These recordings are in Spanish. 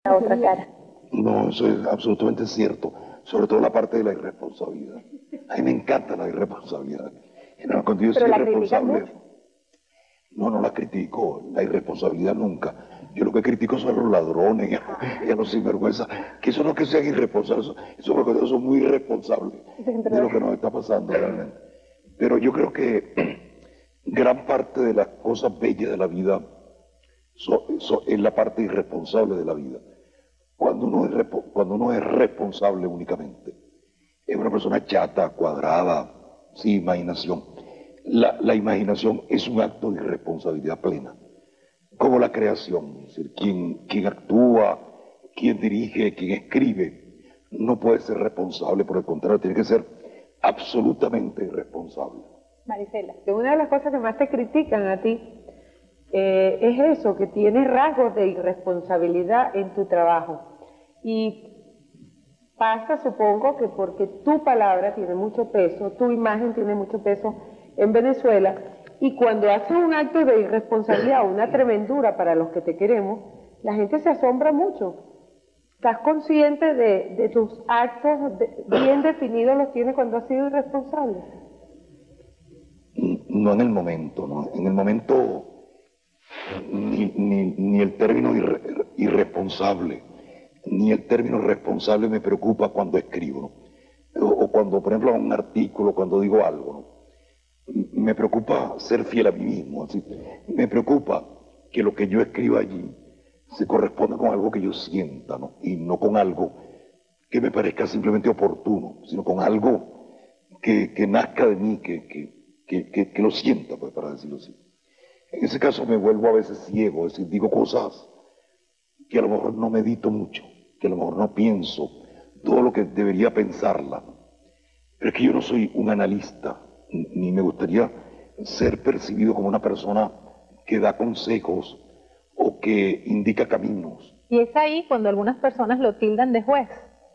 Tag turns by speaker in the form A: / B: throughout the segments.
A: la otra cara.
B: No, eso es absolutamente cierto, sobre todo la parte de la irresponsabilidad. A mí me encanta la irresponsabilidad. No, cuando yo soy
A: Pero la critican
B: irresponsable,
A: mucho.
B: no la critico, la irresponsabilidad nunca. Yo lo que critico son a los ladrones y a los sinvergüenzas, que eso no es que sean irresponsables, eso porque son muy irresponsables de lo que nos está pasando realmente. Pero yo creo que gran parte de las cosas bellas de la vida es la parte irresponsable de la vida. Cuando uno es responsable únicamente, es una persona chata, cuadrada, sin imaginación. La imaginación es un acto de irresponsabilidad plena, como la creación. Es decir, quien actúa, quien dirige, quien escribe, no puede ser responsable, por el contrario, tiene que ser absolutamente irresponsable.
A: Marisela.
C: Que una de las cosas que más te critican a ti es eso, que tienes rasgos de irresponsabilidad en tu trabajo. Y pasa, supongo, que porque tu palabra tiene mucho peso, tu imagen tiene mucho peso en Venezuela, y cuando haces un acto de irresponsabilidad, una tremendura para los que te queremos, la gente se asombra mucho. ¿Estás consciente de tus actos bien definidos los tienes cuando has sido irresponsable?
B: No en el momento, ¿no? En el momento ni el término irresponsable, ni el término responsable me preocupa cuando escribo, ¿no? O cuando, por ejemplo, hago un artículo, cuando digo algo, ¿no? Me preocupa ser fiel a mí mismo, así. Me preocupa que lo que yo escriba allí se corresponda con algo que yo sienta, ¿no? Y no con algo que me parezca simplemente oportuno, sino con algo que nazca de mí, que lo sienta, pues, para decirlo así. En ese caso me vuelvo a veces ciego, es decir, digo cosas que a lo mejor no medito mucho, que a lo mejor no pienso todo lo que debería pensarla. Pero es que yo no soy un analista, ni me gustaría ser percibido como una persona que da consejos o que indica caminos.
D: Y es ahí cuando algunas personas lo tildan de juez.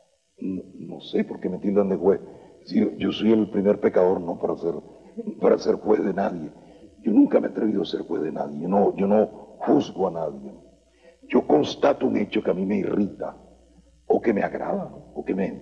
B: No sé por qué me tildan de juez. Si yo soy el primer pecador, ¿no? Para ser juez de nadie. Yo nunca me he atrevido a ser juez de nadie. Yo no juzgo a nadie. Yo constato un hecho que a mí me irrita, o que me agrada, o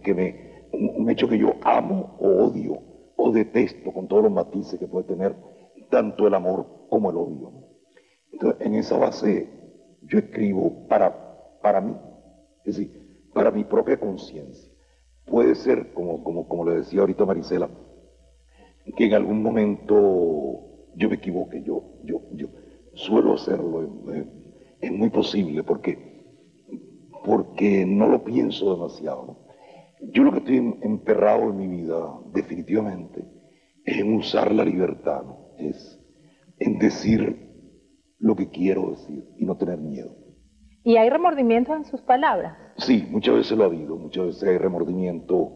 B: un hecho que yo amo o odio, o detesto, con todos los matices que puede tener tanto el amor como el odio. Entonces, en esa base yo escribo para mí, es decir, para mi propia conciencia. Puede ser, como le decía ahorita Marisela, que en algún momento yo me equivoque, yo suelo hacerlo, es muy posible, porque no lo pienso demasiado, ¿no? Yo lo que estoy emperrado en mi vida, definitivamente, es en usar la libertad, ¿no? Es en decir lo que quiero decir y no tener miedo.
D: ¿Y hay remordimientos en sus palabras?
B: Sí, muchas veces lo ha habido, muchas veces hay remordimiento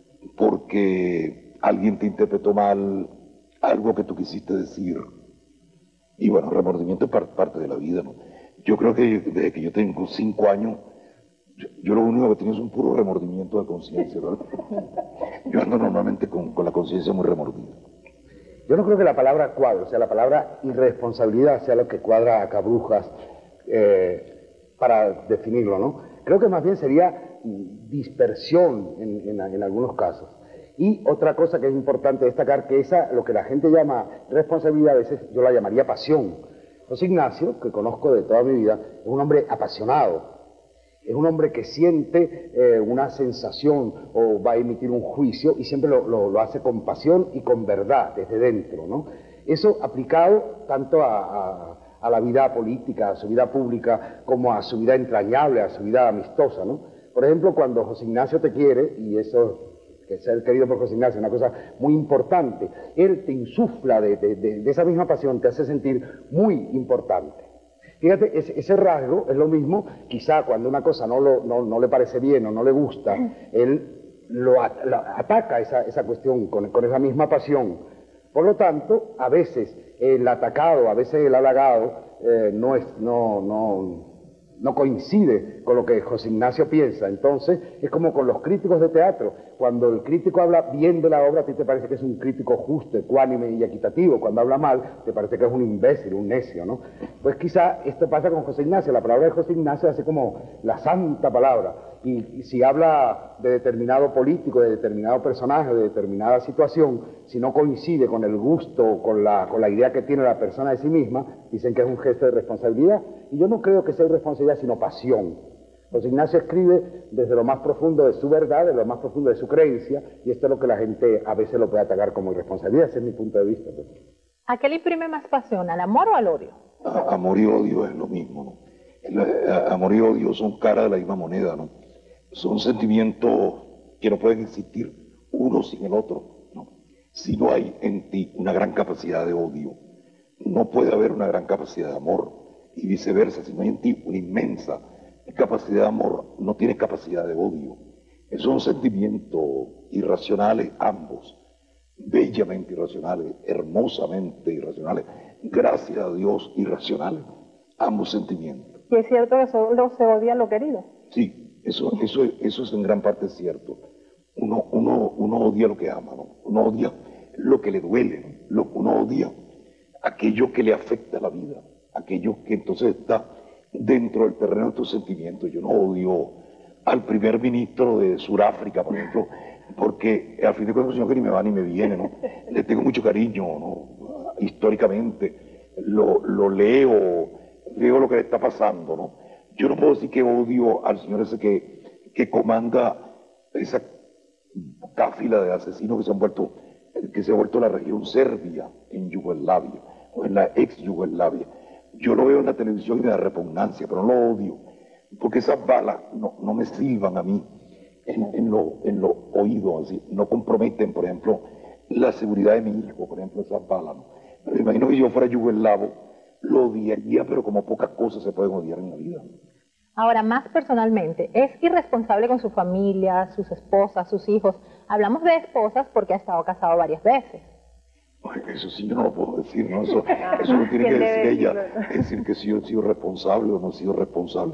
B: porque alguien te interpretó mal algo que tú quisiste decir. Y bueno, remordimiento es parte de la vida, ¿no? Yo creo que desde que yo tengo 5 años, yo lo único que tengo es un puro remordimiento de conciencia, ¿verdad? Yo ando normalmente con la conciencia muy remordida.
E: Yo no creo que la palabra cuadre, o sea, la palabra irresponsabilidad sea lo que cuadra a Cabrujas para definirlo, ¿no? Creo que más bien sería dispersión en algunos casos. Y otra cosa que es importante destacar, que lo que la gente llama responsabilidad, a veces yo la llamaría pasión. José Ignacio, que conozco de toda mi vida, es un hombre apasionado. Es un hombre que siente una sensación o va a emitir un juicio y siempre lo hace con pasión y con verdad, desde dentro, ¿no? Eso aplicado tanto a la vida política, a su vida pública, como a su vida entrañable, a su vida amistosa, ¿no? Por ejemplo, cuando José Ignacio te quiere, y eso, que ser querido por José Ignacio es una cosa muy importante, él te insufla de esa misma pasión, te hace sentir muy importante. Fíjate, ese rasgo es lo mismo, quizá cuando una cosa no le parece bien o no le gusta, él ataca esa cuestión con esa misma pasión. Por lo tanto, a veces el atacado, a veces el halagado, no no coincide con lo que José Ignacio piensa. Entonces, es como con los críticos de teatro. Cuando el crítico habla bien de la obra, a ti te parece que es un crítico justo, ecuánime y equitativo. Cuando habla mal, te parece que es un imbécil, un necio, ¿no? Pues quizá esto pasa con José Ignacio. La palabra de José Ignacio hace como la santa palabra. Y si habla de determinado político, de determinado personaje, de determinada situación, si no coincide con el gusto, con la idea que tiene la persona de sí misma, dicen que es un gesto de responsabilidad. Y yo no creo que sea irresponsabilidad, sino pasión. José Ignacio escribe desde lo más profundo de su verdad, de lo más profundo de su creencia, y esto es lo que la gente a veces lo puede atacar como irresponsabilidad. Ese es mi punto de vista.
D: ¿A qué le imprime más pasión, al amor o al odio?
B: Amor y odio es lo mismo, ¿no? Amor y odio son caras de la misma moneda, ¿no? Son sentimientos que no pueden existir uno sin el otro, ¿no? Si no hay en ti una gran capacidad de odio, no puede haber una gran capacidad de amor, y viceversa. Si no hay en ti una inmensa capacidad de amor, no tienes capacidad de odio. Son sentimientos irracionales ambos, bellamente irracionales, hermosamente irracionales, gracias a Dios irracionales, ambos sentimientos.
D: ¿Y es cierto que solo se odia lo querido?
B: Sí. Eso es en gran parte cierto. Uno odia lo que ama, ¿no? Uno odia lo que le duele, ¿no? Uno odia aquello que le afecta a la vida, aquello que entonces está dentro del terreno de tus sentimientos. Yo no odio al primer ministro de Sudáfrica, por ejemplo, porque al fin de cuentas es un señor que ni me va ni me viene, ¿no? Le tengo mucho cariño, ¿no? Históricamente, lo leo, veo lo que le está pasando, ¿no? Yo no puedo decir que odio al señor ese que comanda esa cáfila de asesinos que se ha vuelto la región Serbia en Yugoslavia, o en la ex Yugoslavia. Yo lo veo en la televisión y me da repugnancia, pero no lo odio, porque esas balas no me silban a mí en los oídos, así, no comprometen, por ejemplo, la seguridad de mi hijo, por ejemplo, esas balas, ¿no? Me imagino que yo fuera yugoslavo, lo odiaría, pero como pocas cosas se pueden odiar en la vida.
D: Ahora, más personalmente, ¿es irresponsable con su familia, sus esposas, sus hijos? Hablamos de esposas porque ha estado casado varias veces.
B: Eso sí yo no lo puedo decir, ¿no? Eso lo tiene que decir ella. Es decir, que si yo he sido responsable o no he sido responsable.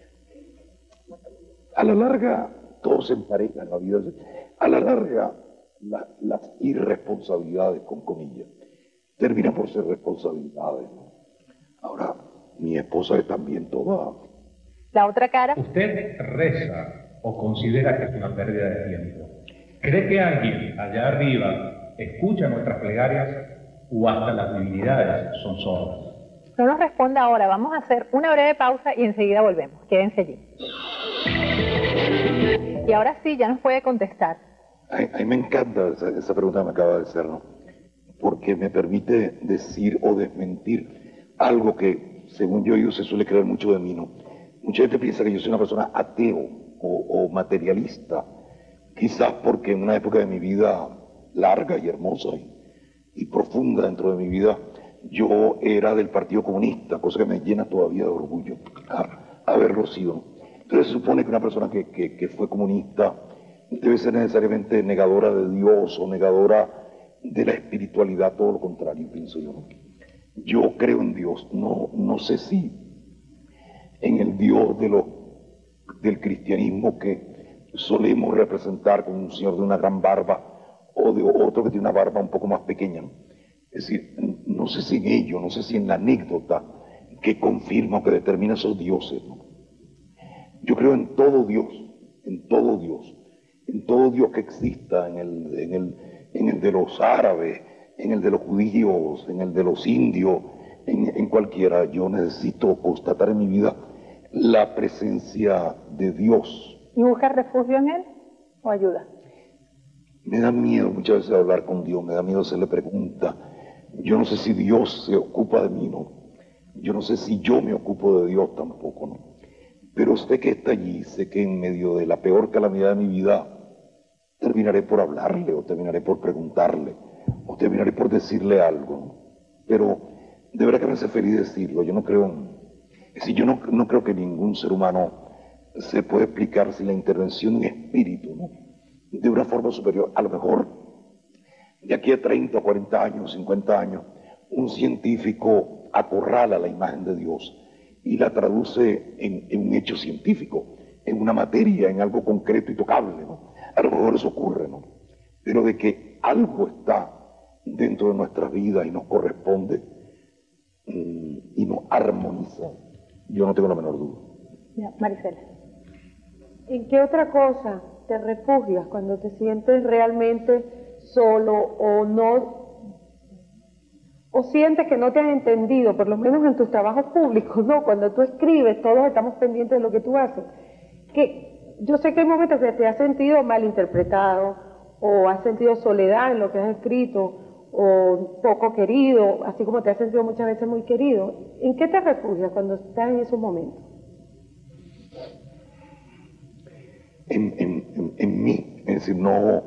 B: A la larga, todo se empareja en la vida. A la larga, las irresponsabilidades, con comillas, terminan por ser responsabilidades, ¿no? Ahora, mi esposa es también toda.
D: La otra cara.
A: ¿Usted reza o considera que es una pérdida de tiempo? ¿Cree que alguien allá arriba escucha nuestras plegarias o hasta las divinidades son sordas?
D: No nos responda ahora, vamos a hacer una breve pausa y enseguida volvemos. Quédense allí. Y ahora sí, ya nos puede contestar.
B: A mí me encanta esa pregunta que me acaba de hacer, ¿no? Porque me permite decir o desmentir algo que, según yo se suele creer mucho de mí, ¿no? Mucha gente piensa que yo soy una persona ateo o materialista, quizás porque en una época de mi vida larga y hermosa y profunda dentro de mi vida, yo era del Partido Comunista, cosa que me llena todavía de orgullo haberlo sido. Entonces se supone que una persona que fue comunista debe ser necesariamente negadora de Dios o negadora de la espiritualidad, todo lo contrario, pienso yo, ¿no? Yo creo en Dios, no sé si en el Dios del cristianismo que solemos representar con un señor de una gran barba o de otro que tiene una barba un poco más pequeña, ¿no? Es decir, no sé si en ello, no sé si en la anécdota que confirma o que determina esos dioses, ¿no? Yo creo en todo Dios, en todo Dios, en todo Dios que exista, en el de los árabes, en el de los judíos, en el de los indios, en cualquiera. Yo necesito constatar en mi vida la presencia de Dios.
D: ¿Y busca refugio en él o ayuda?
B: Me da miedo muchas veces hablar con Dios, me da miedo hacerle preguntas. Yo no sé si Dios se ocupa de mí, ¿no? Yo no sé si yo me ocupo de Dios tampoco, ¿no? Pero sé que está allí, sé que en medio de la peor calamidad de mi vida terminaré por hablarle, o terminaré por preguntarle, o terminaré por decirle algo, ¿no? Pero de verdad que me hace feliz decirlo. Yo no creo yo no creo que ningún ser humano se puede explicar sin la intervención de un espíritu, ¿no? De una forma superior. A lo mejor de aquí a 30, 40 años, 50 años, un científico acorrala la imagen de Dios y la traduce en un hecho científico, en una materia, en algo concreto y tocable, ¿no? A lo mejor eso ocurre, ¿no? Pero de que algo está dentro de nuestras vidas y nos corresponde y nos armoniza, yo no tengo la menor duda.
D: Maricela.
C: ¿En qué otra cosa te refugias cuando te sientes realmente solo o no, o sientes que no te han entendido, por lo menos en tus trabajos públicos, ¿no? Cuando tú escribes, todos estamos pendientes de lo que tú haces. Que yo sé que hay momentos que te has sentido malinterpretado o has sentido soledad en lo que has escrito o poco querido, así como te has sentido muchas veces muy querido. ¿En qué te refugias cuando estás en esos momentos?
B: En mí, es decir, no,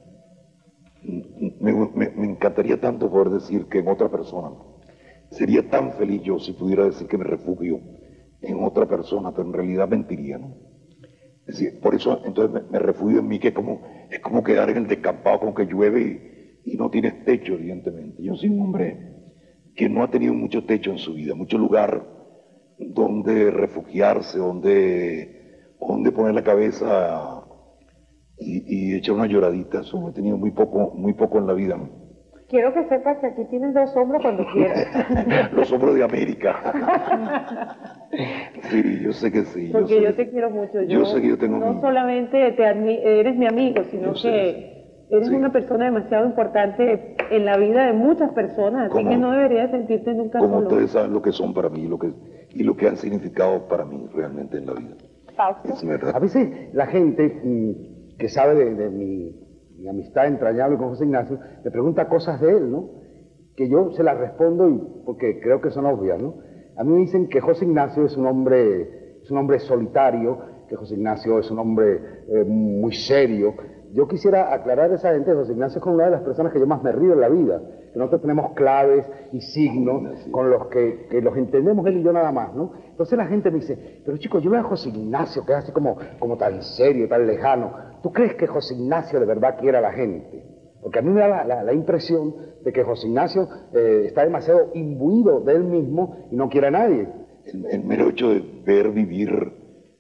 B: me encantaría tanto poder decir que en otra persona, sería tan feliz yo si pudiera decir que me refugio en otra persona, pero en realidad mentiría, ¿no? Es decir, por eso entonces me refugio en mí, que es como quedar en el descampado con que llueve y no tienes techo, evidentemente. Yo soy un hombre que no ha tenido mucho techo en su vida, mucho lugar donde refugiarse, donde poner la cabeza y echar una lloradita. Eso he tenido muy poco en la vida, ¿no?
C: Quiero que sepas que aquí tienes 2 hombros cuando quieras.
B: Los hombros de América. Sí, yo sé que sí.
C: Porque yo te quiero mucho.
B: Yo sé que yo tengo
C: no solamente eres mi amigo, sino que eres una persona demasiado importante en la vida de muchas personas, así que no deberías sentirte nunca
B: como
C: solo.
B: Ustedes saben lo que son para mí y lo que han significado para mí realmente en la vida.
C: Fausto.
B: Es verdad.
E: A veces la gente que sabe de mi amistad entrañable con José Ignacio me pregunta cosas de él, ¿no? Que yo se las respondo porque creo que son obvias, ¿no? A mí me dicen que José Ignacio es un hombre solitario, que José Ignacio es un hombre muy serio. Yo quisiera aclarar a esa gente, José Ignacio es una de las personas que yo más me río en la vida, que nosotros tenemos claves y signos con los que los entendemos él y yo nada más, ¿no? Entonces la gente me dice, pero chicos, yo veo a José Ignacio que es así como tan serio, tan lejano. ¿Tú crees que José Ignacio de verdad quiere a la gente? Porque a mí me da la impresión de que José Ignacio está demasiado imbuido de él mismo y no quiere a nadie.
B: El mero hecho de ver vivir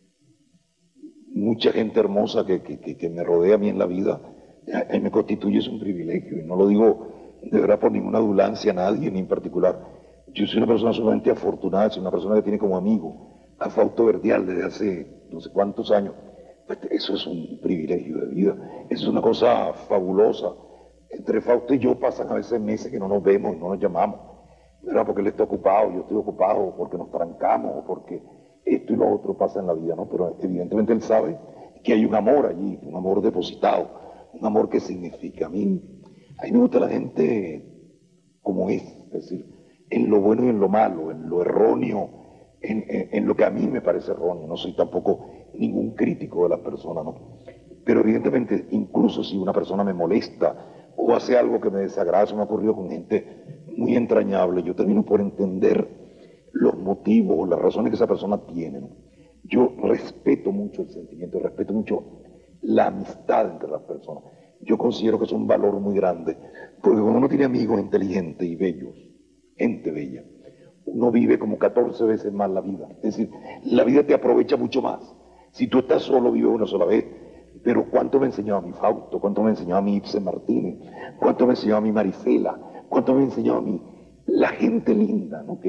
B: mucha gente hermosa que me rodea a mí en la vida, me constituye un privilegio, y no lo digo de verdad por ninguna adulancia a nadie ni en particular. Yo soy una persona sumamente afortunada, soy una persona que tiene como amigo a Fausto Verdial desde hace no sé cuántos años. Pues eso es un privilegio de vida, eso es una cosa fabulosa. Entre Fausto y yo pasan a veces meses que no nos vemos y no nos llamamos, ¿verdad? Porque él está ocupado, yo estoy ocupado, o porque nos trancamos, o porque esto y lo otro pasa en la vida, ¿no? Pero evidentemente él sabe que hay un amor allí, un amor depositado, un amor que significa. A mí me gusta la gente como es decir, en lo bueno y en lo malo, en lo erróneo, en lo que a mí me parece erróneo. No soy tampoco ningún crítico de las personas, ¿no? Pero evidentemente, incluso si una persona me molesta o hace algo que me desagrada, eso me ha ocurrido con gente muy entrañable, yo termino por entender los motivos o las razones que esa persona tiene, ¿no? Yo respeto mucho el sentimiento, respeto mucho la amistad entre las personas. Yo considero que es un valor muy grande, porque cuando uno tiene amigos inteligentes y bellos, gente bella, uno vive como 14 veces más la vida. Es decir, la vida te aprovecha mucho más. Si tú estás solo, vives una sola vez. Pero ¿cuánto me enseñó a mi Fausto? ¿Cuánto me enseñó a mi Ibsen Martínez? ¿Cuánto me enseñó a mi Maricela? ¿Cuánto me enseñó a mí? La gente linda, ¿no?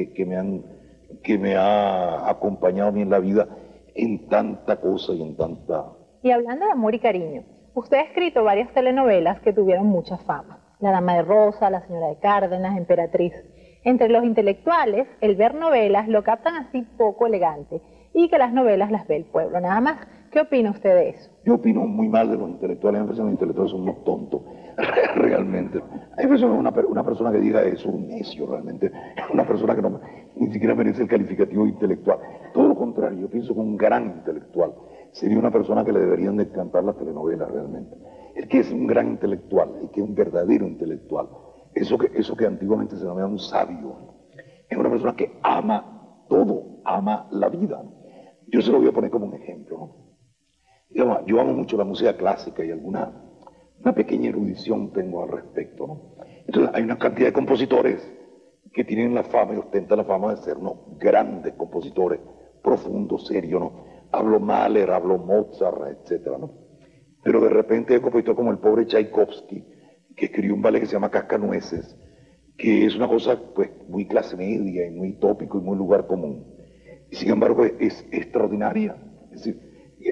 B: que me ha acompañado a mí en la vida en tanta cosa y en tanta...
D: Y hablando de amor y cariño, usted ha escrito varias telenovelas que tuvieron mucha fama. La Dama de Rosa, La Señora de Cárdenas, Emperatriz. Entre los intelectuales, el ver novelas lo captan así poco elegante y que las novelas las ve el pueblo, nada más. ¿Qué opina usted de eso?
B: Yo opino muy mal de los intelectuales, me parece que los intelectuales son unos tontos, realmente. Hay personas, una persona que diga eso, un necio realmente, una persona que ni siquiera merece el calificativo intelectual. Todo lo contrario, yo pienso que un gran intelectual sería una persona que le deberían de cantar las telenovelas realmente. El que es un gran intelectual, el que es un verdadero intelectual, eso que antiguamente se llamaba un sabio, es una persona que ama todo, ama la vida. Yo se lo voy a poner como un ejemplo, ¿no? Digamos, yo amo mucho la música clásica y una pequeña erudición tengo al respecto, ¿no? Entonces hay una cantidad de compositores que tienen la fama y ostentan la fama de ser unos grandes compositores, profundos, serios, ¿no? Hablo Mahler, hablo Mozart, etcétera, ¿no? Pero de repente hay un compositor como el pobre Tchaikovsky, que escribió un ballet que se llama Cascanueces, que es una cosa pues muy clase media y muy tópico y muy lugar común. Y sin embargo es extraordinaria. Es decir,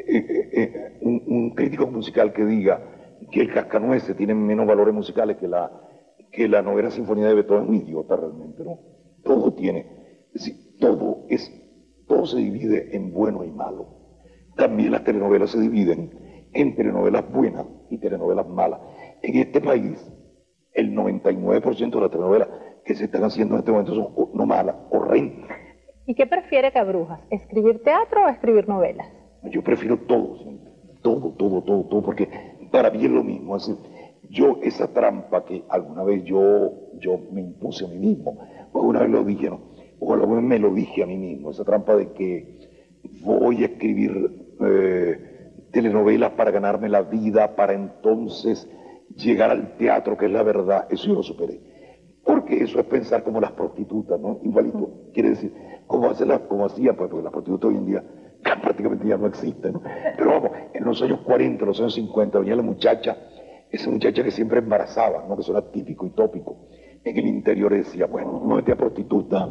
B: un crítico musical que diga que el Cascanueces tiene menos valores musicales que la novena sinfonía de Beethoven es un idiota realmente, ¿no? Todo tiene, es decir, todo se divide en bueno y malo. También las telenovelas se dividen en telenovelas buenas y telenovelas malas. En este país, el 99% de las telenovelas que se están haciendo en este momento son no malas, horrendas.
D: ¿Y qué prefiere Cabrujas? ¿Escribir teatro o escribir novelas?
B: Yo prefiero todo, siempre. Todo, porque para mí es lo mismo. Es decir, yo esa trampa que alguna vez yo me impuse a mí mismo, o alguna vez lo dije, ¿no? O alguna vez me lo dije a mí mismo, esa trampa de que voy a escribir telenovelas para ganarme la vida, para entonces llegar al teatro, que es la verdad, eso yo lo superé. Porque eso es pensar como las prostitutas, ¿no? Igualito, quiere decir, como hacían, pues, porque las prostitutas hoy en día prácticamente ya no existen, ¿no? Pero vamos, en los años 40, los años 50, venía la muchacha, esa muchacha que siempre embarazaba, ¿no? Que eso era típico y tópico. En el interior decía, bueno, no metí a prostituta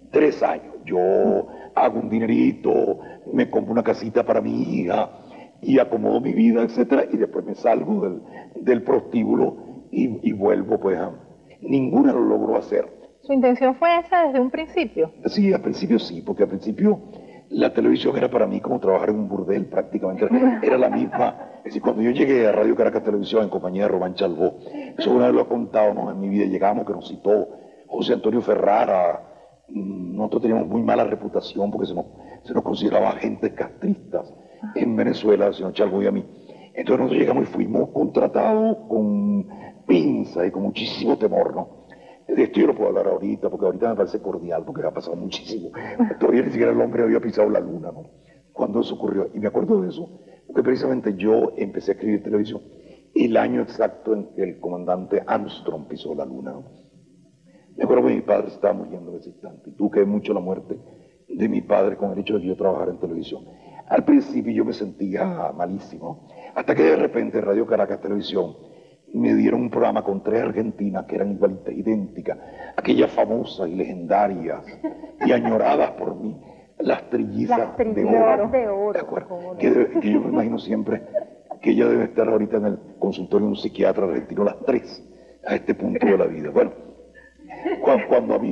B: 3 años, yo hago un dinerito, me compro una casita para mi hija y acomodo mi vida, etcétera, y después me salgo del prostíbulo y vuelvo, pues, ninguna lo logró hacer.
D: ¿Su intención fue esa desde un principio?
B: Sí, al principio sí, porque al principio la televisión era para mí como trabajar en un burdel prácticamente, era la misma. Es decir, cuando yo llegué a Radio Caracas Televisión en compañía de Román Chalbó, eso una vez lo he contado, ¿no? En mi vida llegamos, que nos citó José Antonio Ferrara, nosotros teníamos muy mala reputación porque se nos consideraba agentes castristas en Venezuela, el señor Chalbó y a mí. Entonces nosotros llegamos y fuimos contratados con pinza y con muchísimo temor, ¿no? De esto yo no puedo hablar ahorita, porque ahorita me parece cordial, porque ha pasado muchísimo. Todavía ni siquiera el hombre había pisado la luna, ¿no? Cuando eso ocurrió. Y me acuerdo de eso, porque precisamente yo empecé a escribir televisión el año exacto en que el comandante Armstrong pisó la luna, ¿no? Me acuerdo que mi padre estaba muriendo en ese instante, y tuve mucho la muerte de mi padre con el hecho de que yo trabajara en televisión. Al principio yo me sentía malísimo, hasta que de repente en Radio Caracas Televisión me dieron un programa con 3 argentinas que eran igualitas, idénticas, aquellas famosas y legendarias y añoradas por mí, las trillizas de oro. ¿De acuerdo? Que yo me imagino siempre que ella debe estar ahorita en el consultorio de un psiquiatra argentino, las 3, a este punto de la vida. Bueno, cuando a mí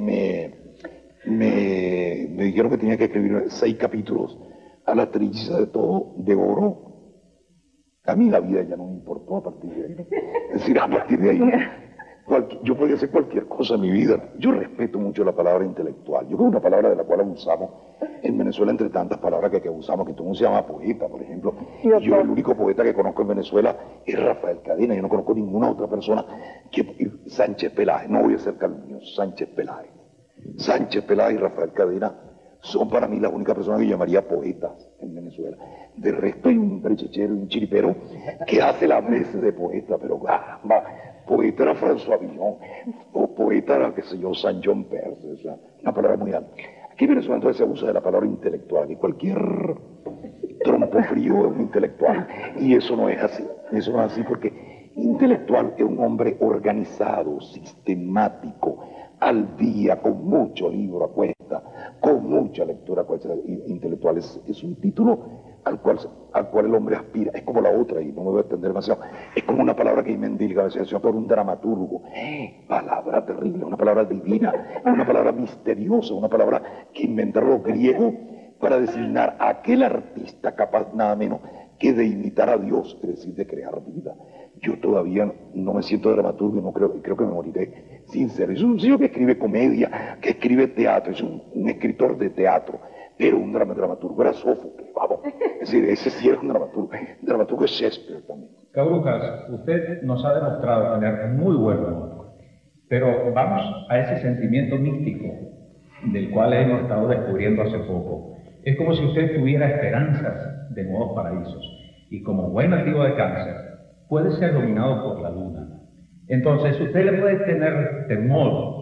B: me dijeron que tenía que escribir 6 capítulos a la trilliza de oro, a mí la vida ya no me importó a partir de ahí. Es decir, a partir de ahí, yo podía hacer cualquier cosa en mi vida. Yo respeto mucho la palabra intelectual. Yo creo que es una palabra de la cual abusamos en Venezuela, entre tantas palabras que abusamos, que todo el mundo se llama poeta, por ejemplo. Yo el único poeta que conozco en Venezuela es Rafael Cadena. Yo no conozco ninguna otra persona que Sánchez Peláez. No voy a ser calumnioso, Sánchez Peláez. Sánchez Peláez y Rafael Cadena son para mí las únicas personas que yo llamaría poetas en Venezuela. De resto hay un brechechero y un chiripero que hace las veces de poeta, pero poeta era François Villon, o poeta era, qué sé yo, Saint John Perse, o sea, una palabra muy alta. Aquí en Venezuela entonces se usa de la palabra intelectual, y cualquier trompo frío es un intelectual, y eso no es así, porque intelectual es un hombre organizado, sistemático, al día, con mucho libro a cuesta, con mucha lectura a cuesta. Intelectual es un título al cual el hombre aspira. Es como la otra, y no me voy a extender demasiado, es como una palabra que mendilga a veces por un dramaturgo. Palabra terrible, una palabra divina, una palabra misteriosa, una palabra que inventaron los griegos para designar a aquel artista capaz nada menos que de imitar a Dios, es decir, de crear vida. Yo todavía no me siento dramaturgo y no creo que me moriré sin ser. Es un señor que escribe comedia, que escribe teatro, es un escritor de teatro, pero un dramaturgo era Sófocles, vamos. Es decir, ese sí era un dramaturgo es Shakespeare también.
A: Cabrujas, usted nos ha demostrado tener muy buen humor, pero vamos a ese sentimiento místico del cual hemos estado descubriendo hace poco. Es como si usted tuviera esperanzas de nuevos paraísos, y como buen nativo de Cáncer, puede ser dominado por la luna. Entonces, usted le puede tener temor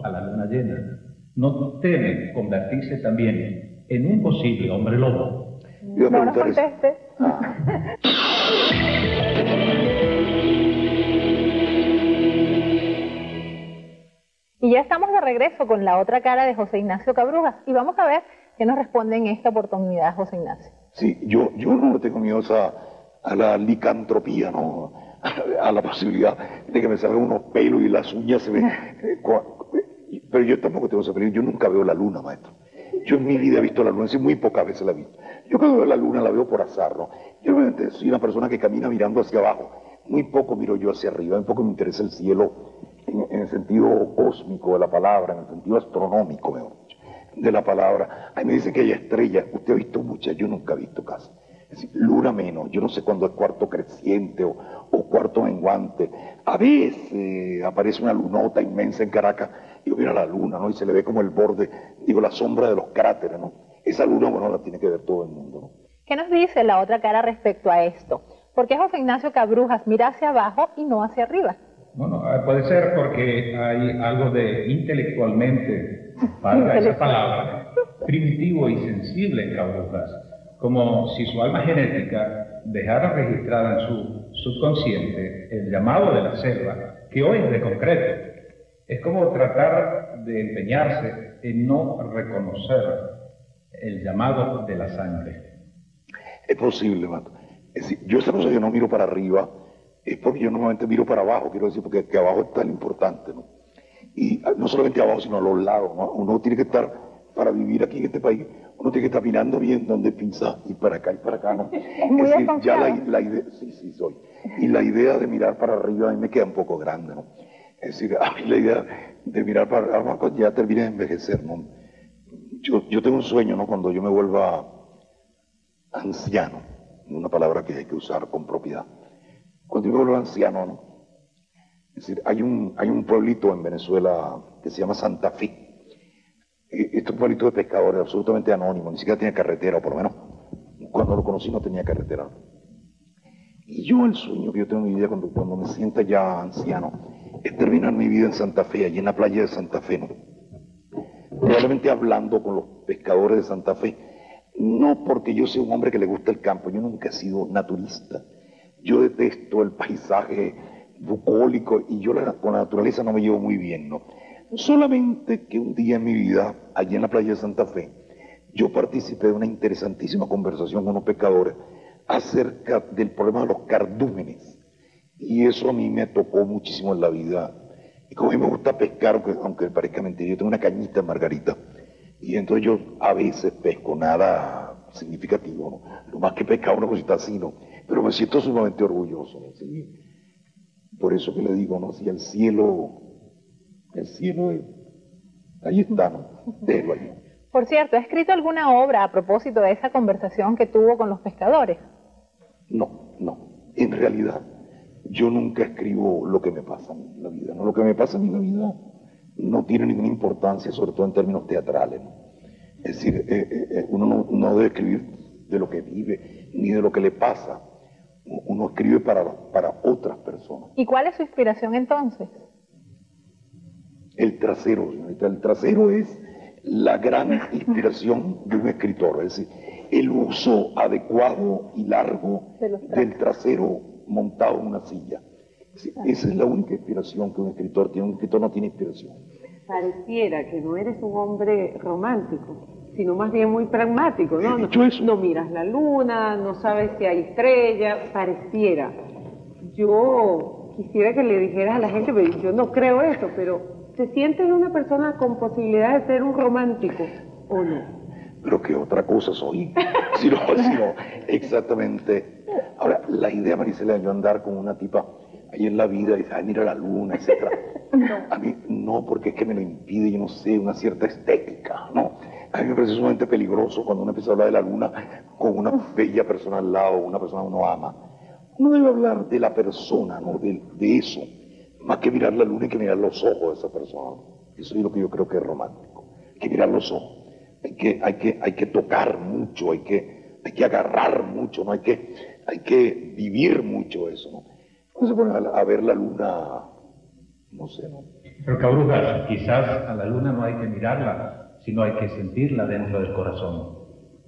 A: a la luna llena, ¿no teme convertirse también en un posible hombre lobo?
B: Iba a
D: No nos
B: preguntar eso.
D: conteste. Y ya estamos de regreso con la otra cara de José Ignacio Cabrujas y vamos a ver qué nos responde en esta oportunidad José Ignacio.
B: Sí, yo no le tengo miedo a la licantropía, ¿no? A la posibilidad de que me salgan unos pelos y las uñas se me... Pero yo tampoco tengo ese peligro. Yo nunca veo la luna, maestro. Yo en mi vida he visto la luna, sí, muy pocas veces la he visto. Yo cuando veo la luna la veo por azar, ¿no? Yo realmente soy una persona que camina mirando hacia abajo. Muy poco miro yo hacia arriba, muy poco me interesa el cielo en el sentido cósmico de la palabra, en el sentido astronómico, mejor dicho, de la palabra. Ahí me dicen que hay estrellas, usted ha visto muchas, yo nunca he visto casi. Es decir, luna menos, yo no sé cuándo es cuarto creciente o cuarto menguante. A veces aparece una lunota inmensa en Caracas y yo miro la luna, ¿no? Y se le ve como el borde, digo, la sombra de los cráteres, ¿no? Esa luna, bueno, la tiene que ver todo el mundo, ¿no?
D: ¿Qué nos dice la otra cara respecto a esto? ¿Por qué José Ignacio Cabrujas mira hacia abajo y no hacia arriba?
A: Bueno, puede ser porque hay algo de intelectualmente, valga esa palabra, primitivo y sensible en Cabrujas, como si su alma genética dejara registrada en su subconsciente el llamado de la selva, que hoy es de concreto. Es como tratar de empeñarse en no reconocer el llamado de la sangre.
B: Es posible, Mato. Es decir, yo esa cosa que no miro para arriba es porque yo normalmente miro para abajo, quiero decir, porque que abajo está lo importante, ¿no? Y no solamente abajo, sino a los lados, ¿no? Uno tiene que estar, para vivir aquí en este país, uno tiene que estar mirando bien dónde pinza y para acá, ¿no?
D: Es muy
B: decir, ya
D: desconfiado.
B: la idea, sí soy. Y la idea de mirar para arriba a mí me queda un poco grande, ¿no? Es decir, a mí la idea de mirar para abajo ya termina de envejecer, ¿no? Yo tengo un sueño, ¿no? Cuando yo me vuelva anciano, una palabra que hay que usar con propiedad. Cuando yo me vuelva anciano, ¿no? Es decir, hay un pueblito en Venezuela que se llama Santa Fe. Este es un pueblito de pescadores absolutamente anónimo, ni siquiera tiene carretera, o por lo menos cuando lo conocí no tenía carretera. Y yo el sueño que yo tengo en mi vida cuando me sienta ya anciano es terminar mi vida en Santa Fe, allí en la playa de Santa Fe, ¿no? Probablemente hablando con los pescadores de Santa Fe, no porque yo sea un hombre que le gusta el campo, yo nunca he sido naturista. Yo detesto el paisaje bucólico y yo con la naturaleza no me llevo muy bien, ¿no? Solamente que un día en mi vida, allí en la playa de Santa Fe, yo participé de una interesantísima conversación con unos pescadores acerca del problema de los cardúmenes. Y eso a mí me tocó muchísimo en la vida. Y como a mí me gusta pescar, aunque parezca mentira, yo tengo una cañita en Margarita. Y entonces yo a veces pesco, nada significativo, ¿no? Lo más que pescaba una cosita así, ¿no? Pero me siento sumamente orgulloso, ¿no? Sí. Por eso que le digo, ¿no? Si el cielo es, ahí está, ¿no? Déjelo ahí.
D: Por cierto, ¿ha escrito alguna obra a propósito de esa conversación que tuvo con los pescadores?
B: No. En realidad, yo nunca escribo lo que me pasa a mí en la vida, ¿no? Lo que me pasa a mí en la vida no tiene ninguna importancia, sobre todo en términos teatrales, ¿no? Es decir, uno no debe escribir de lo que vive, ni de lo que le pasa. Uno escribe para otras personas.
D: ¿Y cuál es su inspiración entonces?
B: El trasero, señorita. El trasero es la gran inspiración de un escritor. Es decir, el uso adecuado y largo del trasero montado en una silla. Es decir, esa es la única inspiración que un escritor tiene. Un escritor no tiene inspiración.
C: Pareciera que no eres un hombre romántico, sino más bien muy pragmático, ¿no? No miras la luna, no sabes si hay estrellas, pareciera. Yo quisiera que le dijeras a la gente, pero yo no creo eso, pero ¿te sientes una persona con posibilidad de ser un romántico o no?
B: Pero qué otra cosa soy. Si no, exactamente. Ahora, la idea, Maricela, de yo andar con una tipa ahí en la vida, y dice, ay, mira la luna, etc. A mí no, porque es que me lo impide, yo no sé, una cierta estética, ¿no? A mí me parece sumamente peligroso cuando uno empieza a hablar de la luna con una bella persona al lado, una persona que uno ama. Uno debe hablar de la persona, ¿no? De eso, más que mirar la luna, hay que mirar los ojos de esa persona. Eso es lo que yo creo que es romántico. Hay que mirar los ojos. Hay que tocar mucho, hay que agarrar mucho, ¿no? Hay que vivir mucho eso, ¿no? No se pone a ver la luna, no sé, ¿no?
A: Pero Cabrujas, quizás a la luna no hay que mirarla, sino hay que sentirla dentro del corazón.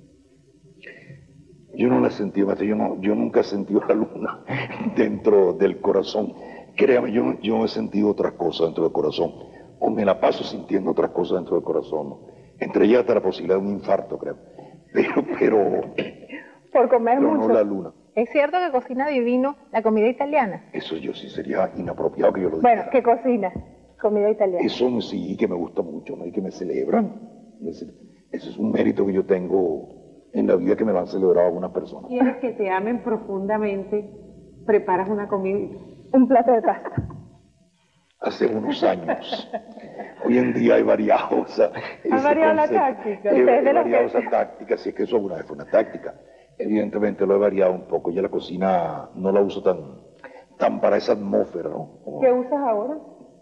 B: Yo no la sentí, maestro, yo nunca he sentido la luna dentro del corazón. Créame, yo he sentido otras cosas dentro del corazón, o me la paso sintiendo otras cosas dentro del corazón, ¿no? Entre ellas hasta la posibilidad de un infarto, creo. Pero
D: Por comer
B: pero
D: mucho.
B: no la luna.
D: ¿Es cierto que cocina divino la comida italiana?
B: Eso yo sí sería inapropiado que yo lo
D: Bueno,
B: dijera.
D: ¿qué cocina? Comida italiana.
B: Eso sí que me gusta mucho, ¿no? Y que me celebran. Eso es un mérito que yo tengo en la vida que me lo han celebrado algunas personas.
C: Quieres que te amen profundamente, preparas una comida.
D: Un plato de pasta.
B: Hace unos años. Hoy en día he variado esa, ese
C: variado la
B: concepto.
C: táctica.
B: He
D: Usted es de los
B: variado
D: que-
B: esa táctica, si es que eso alguna vez fue una táctica. Evidentemente lo he variado un poco. Ya la cocina no la uso tan para esa atmósfera, ¿no? Como-
C: ¿Qué usas ahora?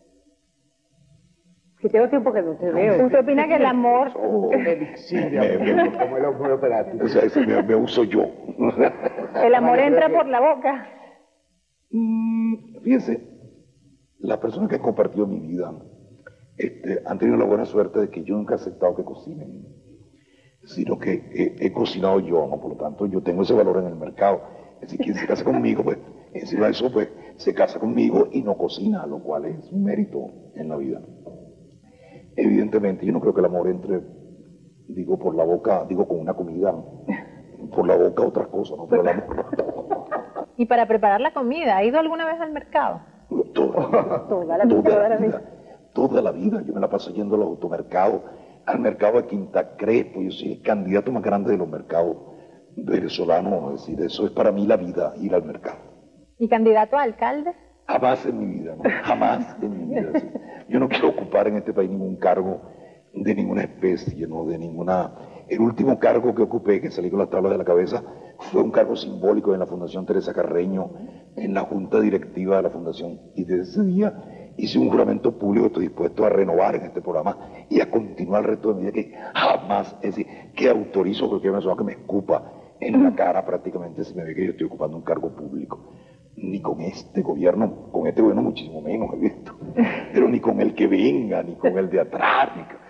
C: Que tengo tiempo que no te veo.
D: ¿Usted opina que el amor...
B: Oh,
E: Elixir de amor, como el hombre operativo.
B: o sea, ese me uso yo.
D: El amor entra por la boca?
B: Fíjense, las personas que han compartido mi vida han tenido la buena suerte de que yo nunca he aceptado que cocinen, sino que he cocinado yo, ¿no? Por lo tanto, yo tengo ese valor en el mercado. Es decir, quien se casa conmigo, pues, encima de eso, pues, se casa conmigo y no cocina, lo cual es un mérito en la vida. Evidentemente, yo no creo que el amor entre, digo, por la boca, digo, con una comida, ¿no? Por la boca otras cosas, ¿no? Pero el amor,
D: Y para preparar la comida, ¿ha ido alguna vez al mercado?
B: toda la vida. Toda la vida. Yo me la paso yendo a los automercados, al mercado de Quinta Crespo. Yo soy el candidato más grande de los mercados venezolanos. Es decir, eso es para mí la vida, ir al mercado.
D: ¿Y candidato a alcalde?
B: Jamás en mi vida, ¿no? Jamás en mi vida. ¿Sí? Yo no quiero ocupar en este país ningún cargo de ninguna especie, ¿no? De ninguna... El último cargo que ocupé, que salí con las tablas de la cabeza, fue un cargo simbólico en la Fundación Teresa Carreño, en la junta directiva de la Fundación. Y desde ese día hice un juramento público, estoy dispuesto a renovar en este programa y a continuar el resto de mi vida, que jamás, es decir, que autorizo a cualquier persona que me escupa en la cara prácticamente si me ve que yo estoy ocupando un cargo público. Ni con este gobierno muchísimo menos he visto, pero ni con el que venga, ni con el de atrás,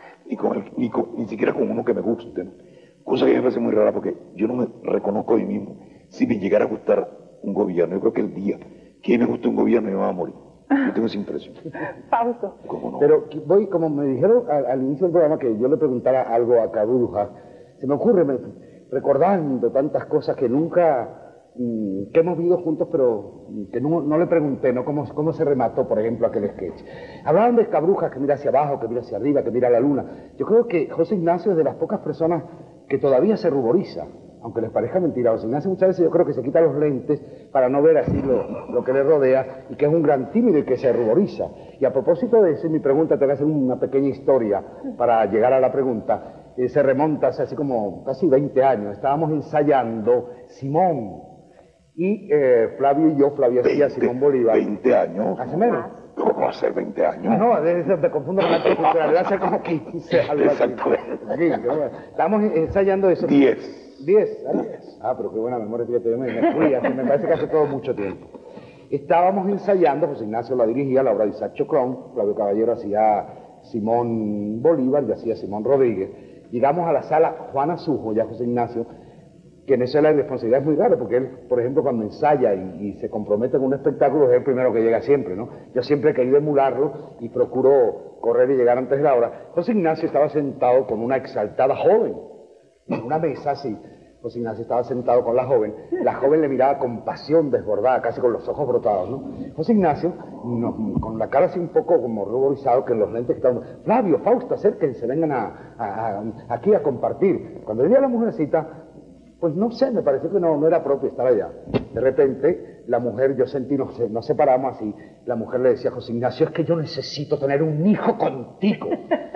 B: ni siquiera con uno que me guste, ¿no? Cosa que me parece muy rara porque yo no me reconozco a mí mismo si me llegara a gustar un gobierno. Yo creo que el día que me guste un gobierno yo me voy a morir. Yo tengo esa impresión.
D: Fausto.
B: ¿Cómo no?
E: Pero voy, como me dijeron al inicio del programa que yo le preguntara algo a Cabrujas, se me ocurre recordando tantas cosas que nunca, que hemos vivido juntos, pero que no le pregunté, ¿no? ¿Cómo se remató, por ejemplo, aquel sketch? Hablaban de Cabrujas que mira hacia abajo, que mira hacia arriba, que mira a la luna. Yo creo que José Ignacio es de las pocas personas que todavía se ruboriza, aunque les parezca mentira. José Ignacio muchas veces yo creo que se quita los lentes para no ver así lo que le rodea, y que es un gran tímido y que se ruboriza. Y a propósito de eso, mi pregunta, te voy a hacer una pequeña historia para llegar a la pregunta. Se remonta hace así como casi 20 años. Estábamos ensayando Simón. Y Flavio y yo, Flavio hacía Simón Bolívar.
B: 20 años.
E: Hace menos.
B: ¿Cómo va a ser 20 años?
E: Ah, no, me confundo con la cultural, debe ser como 15, algo así.
B: Exactamente.
E: Sí, estamos ensayando eso.
B: 10.
E: 10, ¿verdad? 10. Ah, pero qué buena memoria que yo me fui, así me parece que hace todo mucho tiempo. Estábamos ensayando, José Ignacio la dirigía, la obra de Isaac Chocrón, Flavio Caballero hacía Simón Bolívar y hacía Simón Rodríguez. Llegamos a la sala Juana Sujo, ya José Ignacio, que en eso la responsabilidad es muy grande, porque él, por ejemplo, cuando ensaya y se compromete con un espectáculo, es el primero que llega siempre, ¿no? Yo siempre he querido emularlo y procuro correr y llegar antes de la hora. José Ignacio estaba sentado con una exaltada joven, en una mesa así. José Ignacio estaba sentado con la joven le miraba con pasión desbordada, casi con los ojos brotados, ¿no? José Ignacio, con la cara así un poco como ruborizado, que en los lentes que estaban, Flavio, Fausto, acérquense, vengan aquí a compartir. Cuando le di a la mujercita, pues no sé, me pareció que no era propio estar allá. De repente, la mujer, yo sentí, nos separamos así, la mujer le decía a José Ignacio, es que yo necesito tener un hijo contigo.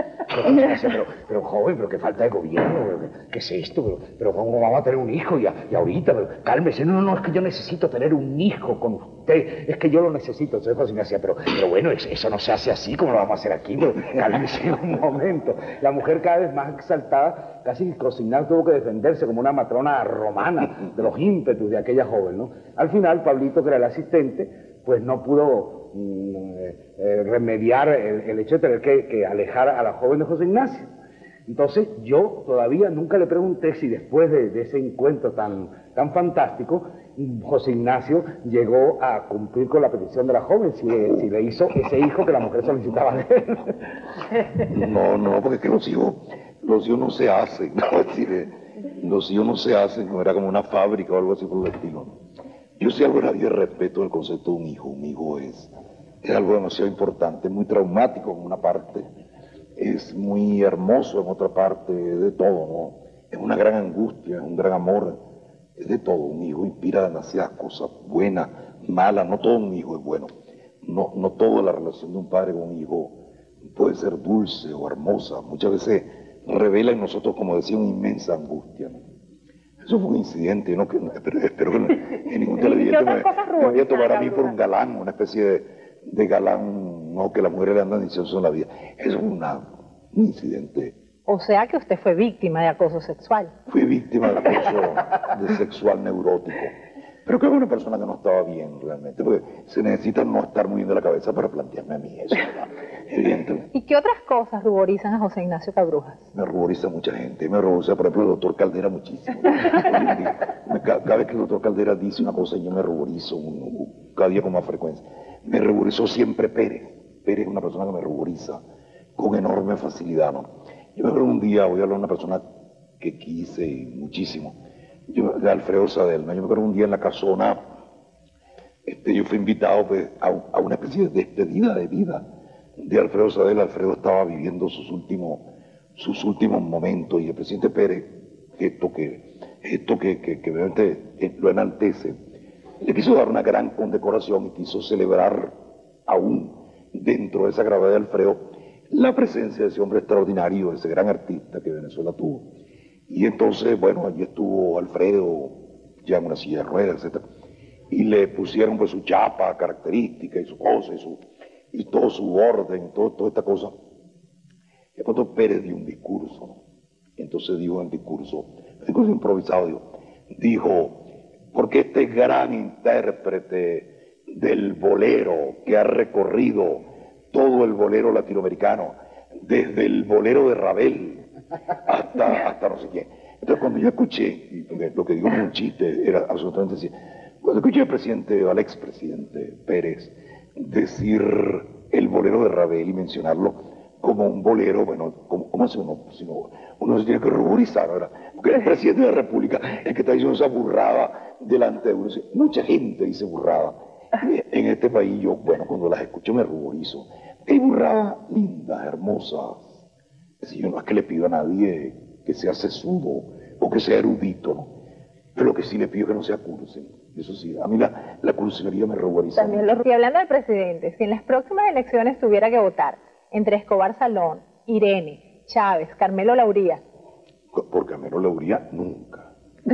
E: Pero joven, pero qué falta de gobierno, ¿qué es esto? Pero ¿cómo vamos a tener un hijo? Y ahorita, pero cálmese, no, es que yo necesito tener un hijo con usted, es que yo lo necesito. Entonces José Ignacio decía, pero bueno, eso no se hace así, ¿cómo lo vamos a hacer aquí? Pero cálmese un momento. La mujer cada vez más exaltada, casi José Ignacio tuvo que defenderse como una matrona romana de los ímpetus de aquella joven, ¿no? Al final, Pablito, que era el asistente, pues no pudo remediar el hecho de tener que alejar a la joven de José Ignacio. Entonces, yo todavía nunca le pregunté si después de ese encuentro tan fantástico, José Ignacio llegó a cumplir con la petición de la joven, si le hizo ese hijo que la mujer solicitaba de él.
B: No, porque es que los hijos no se hacen, ¿no? Es decir, los hijos no se hacen, no era como una fábrica o algo así por el estilo, ¿no? Yo sí algo de respeto del concepto de un hijo. Un hijo es algo demasiado importante, muy traumático en una parte, es muy hermoso en otra parte, de todo, ¿no? Es una gran angustia, es un gran amor, es de todo. Un hijo inspira demasiadas cosas, buenas, malas, no todo un hijo es bueno. No toda la relación de un padre con un hijo puede ser dulce o hermosa. Muchas veces revela en nosotros, como decía, una inmensa angustia, ¿no? Eso fue un incidente, ¿no? Espero que en ningún televidente me vaya a tomar a mí por un galán, una especie de galán, ¿no? Que las mujeres le andan diciendo en la vida. Eso fue un incidente.
D: O sea que usted fue víctima de acoso sexual.
B: Fui víctima de acoso sexual neurótico. Pero creo que una persona que no estaba bien realmente, porque se necesita no estar muy bien de la cabeza para plantearme a mí eso, ¿verdad? Evidentemente.
D: ¿Y qué otras cosas ruborizan a José Ignacio Cabrujas?
B: Me ruboriza mucha gente, me ruboriza, por ejemplo, el doctor Caldera muchísimo. Cada vez que el doctor Caldera dice una cosa, yo me ruborizo, cada día con más frecuencia. Me ruborizó siempre Pérez. Pérez es una persona que me ruboriza con enorme facilidad, ¿no? Yo me acuerdo un día, voy a hablar de una persona que quise muchísimo, de Alfredo Sadel, ¿no? Yo me acuerdo un día en la casona, yo fui invitado pues, a una especie de despedida de vida de Alfredo Sadel. Alfredo estaba viviendo sus últimos momentos, y el presidente Pérez, esto que realmente lo enaltece, le quiso dar una gran condecoración y quiso celebrar aún dentro de esa gravedad de Alfredo la presencia de ese hombre extraordinario, de ese gran artista que Venezuela tuvo. Y entonces, bueno, allí estuvo Alfredo, ya en una silla de ruedas, etc. Y le pusieron pues su chapa característica y su cosa, y todo su orden, toda esta cosa. Y pronto Pérez dio un discurso, ¿no? Y entonces dijo en el discurso improvisado, dijo, porque este gran intérprete del bolero que ha recorrido todo el bolero latinoamericano, desde el bolero de Ravel hasta no sé quién. Entonces cuando yo escuché, lo que digo como un chiste, era absolutamente así, cuando escuché al expresidente Pérez decir el bolero de Ravel y mencionarlo como un bolero, bueno, ¿cómo hace uno? Uno se tiene que ruborizar, ¿verdad? Porque el presidente de la República, el que está diciendo esa burrada delante de uno, mucha gente dice burrada. En este país yo, bueno, cuando las escucho me ruborizo. Hay burradas lindas, hermosas. Si yo no es que le pido a nadie que sea sesudo o que sea erudito, ¿no? Pero lo que sí le pido es que no sea cursi. Eso sí, a mí la cursilería me ruboriza.
D: Y hablando del presidente, si en las próximas elecciones tuviera que votar entre Escobar Salón, Irene, Chávez, Carmelo Lauría.
B: Por Carmelo Lauría, nunca.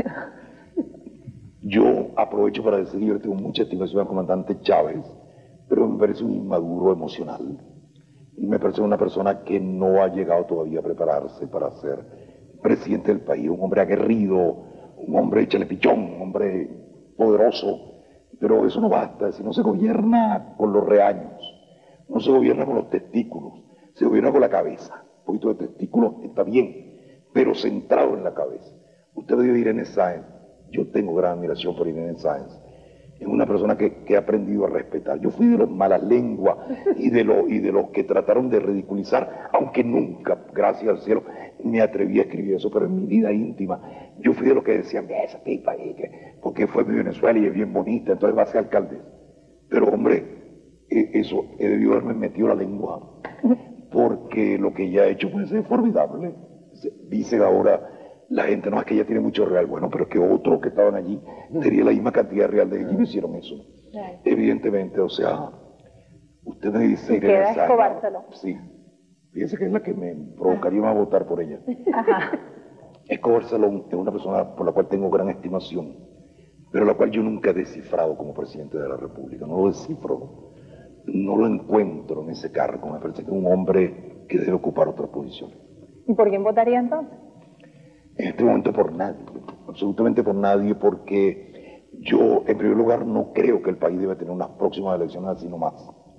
B: Yo aprovecho para decir que yo tengo mucha estimación al comandante Chávez, pero me parece un inmaduro emocional. Me parece una persona que no ha llegado todavía a prepararse para ser presidente del país. Un hombre aguerrido, un hombre chalepichón, un hombre poderoso, pero eso no basta. Si no se gobierna con los reaños, no se gobierna con los testículos, se gobierna con la cabeza. Un poquito de testículos está bien, pero centrado en la cabeza. Usted vio a Irene Sáenz. Yo tengo gran admiración por Irene Sáenz. Es una persona que he aprendido a respetar. Yo fui de los malas lenguas y de los que trataron de ridiculizar, aunque nunca, gracias al cielo, me atreví a escribir eso, pero en mi vida íntima, yo fui de los que decían, esa tipa ahí, porque fue de Venezuela y es bien bonita, entonces va a ser alcalde. Pero hombre, eso he debido haberme metido la lengua, porque lo que ella ha hecho puede ser formidable. Dicen ahora la gente, no, es que ella tiene mucho real. Bueno, pero es que otros que estaban allí tenían la misma cantidad de real de ella y no hicieron eso. Evidentemente, o sea, usted me dice...
D: queda Escobar Salón.
B: Sí, fíjese que es la que me provocaría más votar por ella.
D: Ajá.
B: Escobar Salón es una persona por la cual tengo gran estimación, pero la cual yo nunca he descifrado como presidente de la República. No lo descifro, no lo encuentro en ese cargo. Me parece que es un hombre que debe ocupar otra posición.
D: ¿Y por quién votaría entonces?
B: En este momento por nadie, absolutamente por nadie, porque yo, en primer lugar, no creo que el país debe tener unas próximas elecciones así nomás.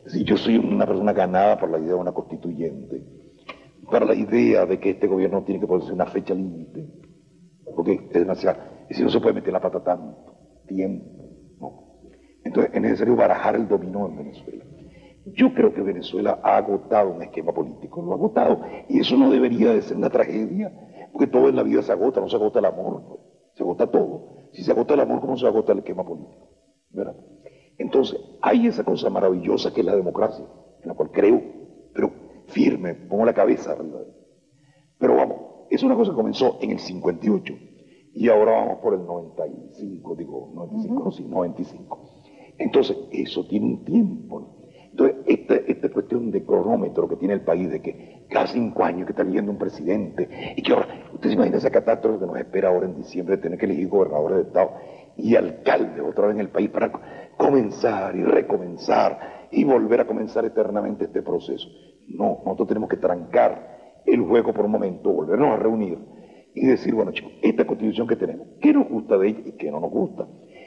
B: Si yo soy una persona ganada por la idea de una constituyente, para la idea de que este gobierno tiene que ponerse una fecha límite, porque es demasiado, es decir, no se puede meter la pata tanto tiempo, ¿no? Entonces es necesario barajar el dominó en Venezuela. Yo creo que Venezuela ha agotado un esquema político, lo ha agotado, y eso no debería de ser una tragedia, porque todo en la vida se agota, no se agota el amor, pues, se agota todo. Si se agota el amor, ¿cómo se agota el esquema político? ¿Verdad? Entonces, hay esa cosa maravillosa que es la democracia, en la cual creo, pero firme, pongo la cabeza arriba. Pero vamos, es una cosa que comenzó en el 58 y ahora vamos por el 95, digo, 95, no, sí, 95. Entonces, eso tiene un tiempo, ¿no? Entonces, esta cuestión de cronómetro que tiene el país, de que cada 5 años que está eligiendo un presidente, y que ahora, usted se imagina esa catástrofe que nos espera ahora en diciembre, de tener que elegir gobernadores de Estado y alcaldes otra vez en el país para comenzar y recomenzar y volver a comenzar eternamente este proceso. No, nosotros tenemos que trancar el juego por un momento, volvernos a reunir y decir, bueno chicos, esta constitución que tenemos, ¿qué nos gusta de ella y qué no nos gusta?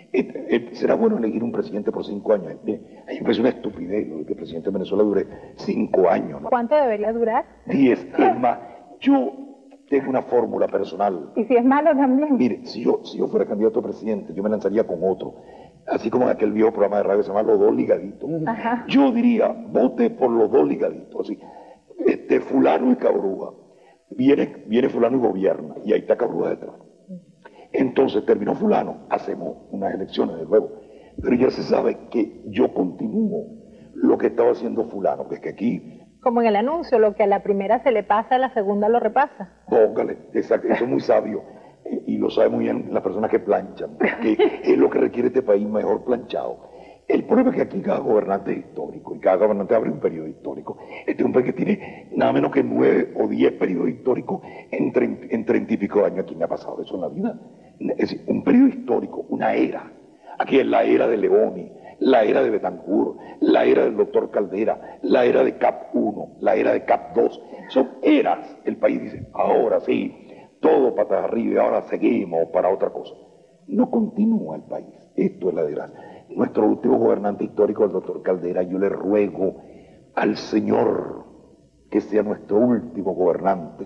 B: ¿Será bueno elegir un presidente por 5 años? A mí me parece una estupidez lo de que el presidente de Venezuela dure 5 años, ¿no?
D: ¿Cuánto debería durar?
B: 10. Es más, yo tengo una fórmula personal.
D: ¿Y si es malo también?
B: Mire, si yo fuera candidato a presidente, yo me lanzaría con otro. Así como en aquel viejo programa de radio que se llama Los Dos Ligaditos.
D: Ajá.
B: Yo diría, vote por Los Dos Ligaditos. Así, fulano y Cabruja. Viene fulano y gobierna. Y ahí está Cabruja detrás. Entonces terminó fulano, hacemos unas elecciones de nuevo. Pero ya se sabe que yo continúo lo que estaba haciendo fulano, que es que aquí...
D: Como en el anuncio, lo que a la primera se le pasa, a la segunda lo repasa.
B: Póngale, exacto, eso es muy sabio. Y lo sabe muy bien las personas que planchan, que es lo que requiere este país, mejor planchado. El problema es que aquí cada gobernante es histórico, y cada gobernante abre un periodo histórico. Este es un país que tiene nada menos que 9 o 10 periodos históricos en 30 y pico de años. Aquí me ha pasado eso en la vida. Es decir, un periodo histórico, una era. Aquí es la era de Leoni, la era de Betancourt, la era del doctor Caldera, la era de CAP 1, la era de CAP 2. Son eras. El país dice, ahora sí, todo patas arriba y ahora seguimos para otra cosa. No continúa el país. Esto es la desgracia. Nuestro último gobernante histórico, el doctor Caldera, yo le ruego al Señor que sea nuestro último gobernante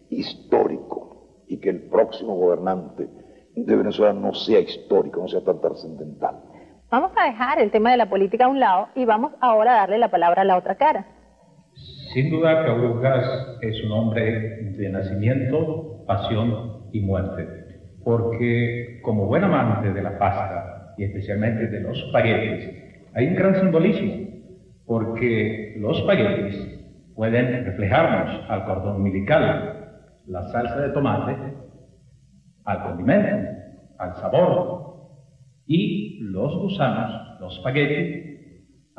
B: histórico y que el próximo gobernante de Venezuela no sea histórico, no sea tan trascendental.
D: Vamos a dejar el tema de la política a un lado y vamos ahora a darle la palabra a la otra cara.
A: Sin duda, Cabrujas es un hombre de nacimiento, pasión y muerte, porque como buen amante de la pasta, y especialmente de los espaguetis, hay un gran simbolismo, porque los espaguetis pueden reflejarnos al cordón umbilical, la salsa de tomate, al condimento, al sabor, y los gusanos, los espaguetis,